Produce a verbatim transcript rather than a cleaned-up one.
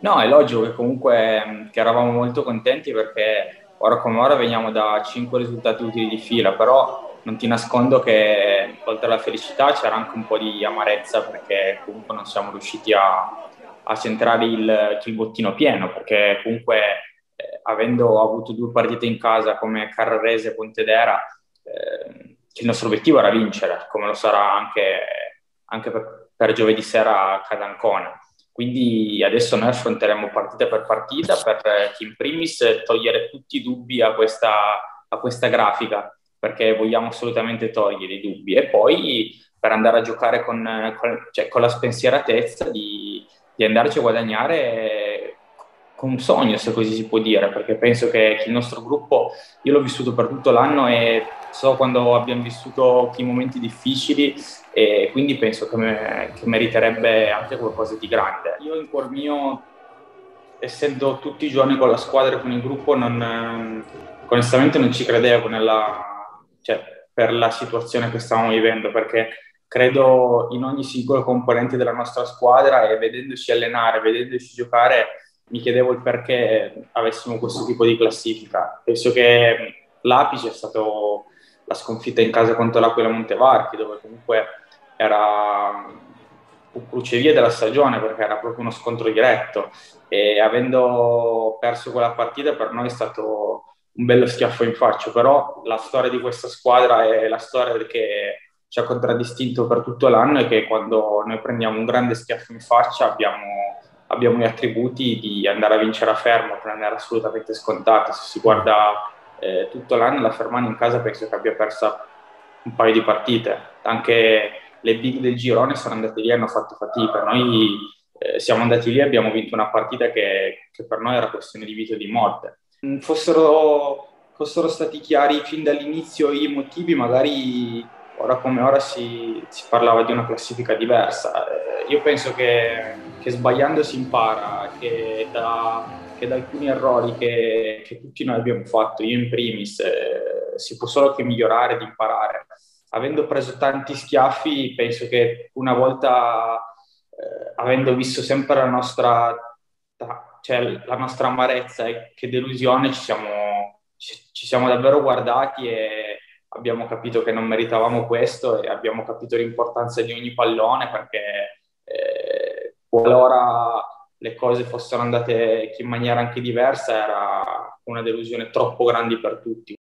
No, è logico che comunque mh, che eravamo molto contenti perché ora come ora veniamo da cinque risultati utili di fila, però non ti nascondo che oltre alla felicità c'era anche un po' di amarezza perché comunque non siamo riusciti a, a centrare il, il bottino pieno, perché comunque eh, avendo avuto due partite in casa come Carrarese e Pontedera, eh, il nostro obiettivo era vincere, come lo sarà anche, anche per, per giovedì sera a Cadancona. Quindi adesso noi affronteremo partita per partita per eh, in primis togliere tutti i dubbi a questa, a questa grafica, perché vogliamo assolutamente togliere i dubbi e poi per andare a giocare con, con, cioè, con la spensieratezza di, di andarci a guadagnare con un sogno, se così si può dire, perché penso che il nostro gruppo, io l'ho vissuto per tutto l'anno e so quando abbiamo vissuto i momenti difficili e quindi penso che, me, che meriterebbe anche qualcosa di grande. Io in cuor mio, essendo tutti i giorni con la squadra e con il gruppo, non, eh, onestamente non ci credevo nella, cioè, per la situazione che stavamo vivendo, perché credo in ogni singolo componente della nostra squadra e vedendoci allenare, vedendoci giocare, mi chiedevo il perché avessimo questo tipo di classifica. Penso che l'apice è stato la sconfitta in casa contro l'Aquila Montevarchi, dove comunque era un crucevia della stagione perché era proprio uno scontro diretto e avendo perso quella partita per noi è stato un bello schiaffo in faccia, però la storia di questa squadra è la storia che ci ha contraddistinto per tutto l'anno e che quando noi prendiamo un grande schiaffo in faccia abbiamo, abbiamo gli attributi di andare a vincere a Fermo, che non era assolutamente scontata. Se si guarda eh, tutto l'anno la Fermana in casa penso che abbia perso un paio di partite, anche le big del girone sono andate lì e hanno fatto fatica. Noi eh, siamo andati lì e abbiamo vinto una partita che, che per noi era questione di vita e di morte. Mm, Fossero, fossero stati chiari fin dall'inizio i motivi, magari ora come ora si, si parlava di una classifica diversa. Eh, io penso che, che sbagliando si impara, che da, che da alcuni errori che, che tutti noi abbiamo fatto, io in primis, eh, si può solo che migliorare ed imparare. Avendo preso tanti schiaffi, penso che una volta, eh, avendo visto sempre la nostra, cioè, la nostra amarezza e che delusione, ci siamo, ci, ci siamo davvero guardati e abbiamo capito che non meritavamo questo e abbiamo capito l'importanza di ogni pallone perché eh, qualora le cose fossero andate in maniera anche diversa era una delusione troppo grande per tutti.